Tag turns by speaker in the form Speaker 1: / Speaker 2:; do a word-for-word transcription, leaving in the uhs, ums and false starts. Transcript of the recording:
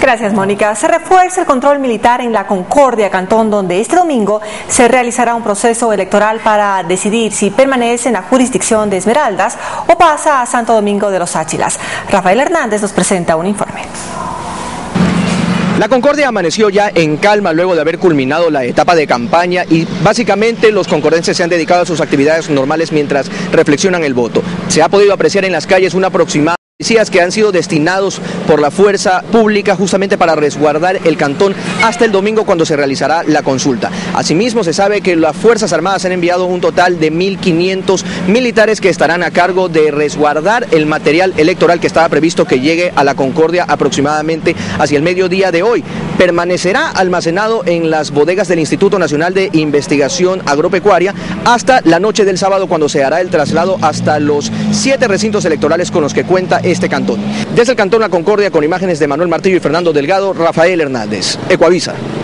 Speaker 1: Gracias, Mónica. Se refuerza el control militar en La Concordia, cantón donde este domingo se realizará un proceso electoral para decidir si permanece en la jurisdicción de Esmeraldas o pasa a Santo Domingo de los Áchilas. Rafael Hernández nos presenta un informe.
Speaker 2: La Concordia amaneció ya en calma luego de haber culminado la etapa de campaña y básicamente los concordenses se han dedicado a sus actividades normales mientras reflexionan el voto. Se ha podido apreciar en las calles un aproximado de policías que han sido destinados por la fuerza pública justamente para resguardar el cantón hasta el domingo cuando se realizará la consulta. Asimismo, se sabe que las Fuerzas Armadas han enviado un total de mil quinientos militares que estarán a cargo de resguardar el material electoral que estaba previsto que llegue a La Concordia aproximadamente hacia el mediodía de hoy. Permanecerá almacenado en las bodegas del Instituto Nacional de Investigación Agropecuaria hasta la noche del sábado, cuando se hará el traslado hasta los siete recintos electorales con los que cuenta este cantón. Desde el cantón La Concordia, con imágenes de Manuel Martillo y Fernando Delgado, Rafael Hernández, Ecuavisa.